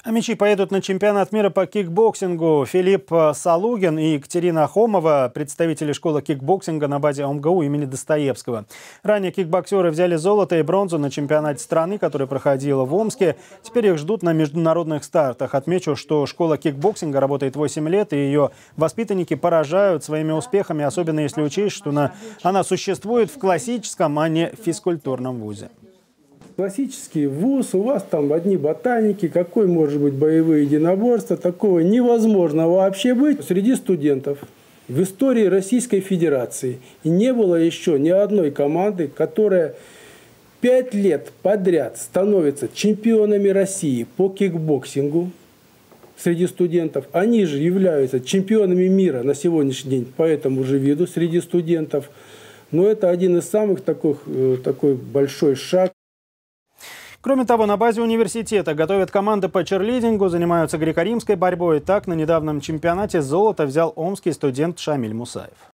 А мячи поедут на чемпионат мира по кикбоксингу. Филипп Салугин и Екатерина Хомова, представители школы кикбоксинга на базе ОМГУ имени Достоевского. Ранее кикбоксеры взяли золото и бронзу на чемпионате страны, который проходил в Омске. Теперь их ждут на международных стартах. Отмечу, что школа кикбоксинга работает 8 лет, и ее воспитанники поражают своими успехами, особенно если учесть, что она существует в классическом, а не физкультурном вузе. Классический вуз, у вас там одни ботаники, какой может быть боевые единоборства, такого невозможно вообще быть среди студентов. В истории Российской Федерации не было еще ни одной команды, которая 5 лет подряд становится чемпионами России по кикбоксингу среди студентов. Они же являются чемпионами мира на сегодняшний день по этому же виду среди студентов. Но это один из самых такой большой шаг. Кроме того, на базе университета готовят команды по черлидингу, занимаются греко-римской борьбой. Так, на недавнем чемпионате золото взял омский студент Шамиль Мусаев.